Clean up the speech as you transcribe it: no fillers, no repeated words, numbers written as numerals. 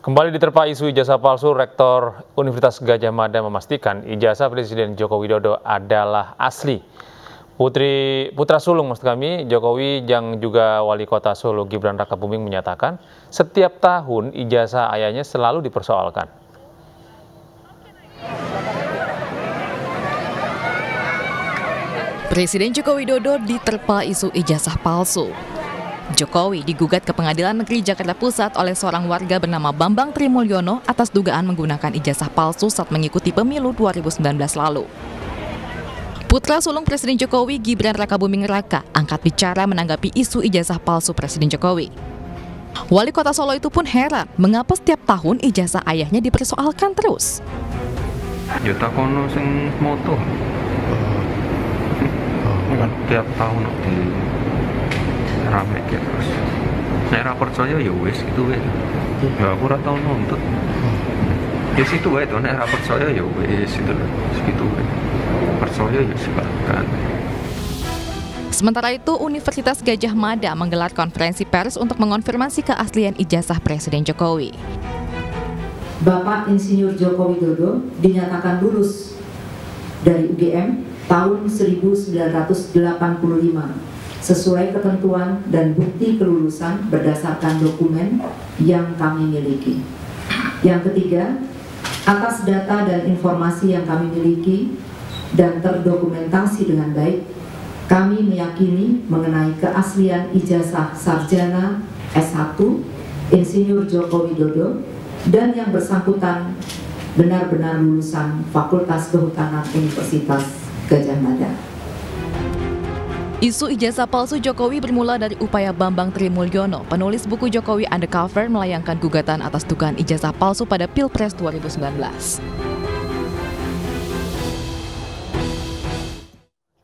Kembali diterpa isu ijazah palsu, Rektor Universitas Gadjah Mada memastikan ijazah Presiden Joko Widodo adalah asli. Putra sulung maksud kami, Jokowi yang juga Wali Kota Solo Gibran Rakabuming menyatakan setiap tahun ijazah ayahnya selalu dipersoalkan. Presiden Joko Widodo diterpa isu ijazah palsu. Jokowi digugat ke Pengadilan Negeri Jakarta Pusat oleh seorang warga bernama Bambang Trimulyono atas dugaan menggunakan ijazah palsu saat mengikuti pemilu 2019 lalu. Putra sulung Presiden Jokowi, Gibran Rakabuming Raka, angkat bicara menanggapi isu ijazah palsu Presiden Jokowi. Wali Kota Solo itu pun heran mengapa setiap tahun ijazah ayahnya dipersoalkan terus. Ya takono sing moto. Tiap tahun di rame terus. Nek ra percaya ya wis gitu wae. Ya aku ora tau nuntut. Ya situ wae to, nek ra percaya ya wis itu segitu wae. Percaya ya silakan. Sementara itu, Universitas Gadjah Mada menggelar konferensi pers untuk mengonfirmasi keaslian ijazah Presiden Jokowi. Bapak Insinyur Joko Widodo dinyatakan lulus dari UGM tahun 1985 sesuai ketentuan dan bukti kelulusan berdasarkan dokumen yang kami miliki. Yang ketiga, atas data dan informasi yang kami miliki dan terdokumentasi dengan baik, kami meyakini mengenai keaslian ijazah sarjana S1 Insinyur Joko Widodo dan yang bersangkutan benar-benar lulusan Fakultas Kehutanan Universitas Gadjah Mada. Isu ijazah palsu Jokowi bermula dari upaya Bambang Trimulyono, penulis buku Jokowi Undercover, melayangkan gugatan atas dugaan ijazah palsu pada Pilpres 2019.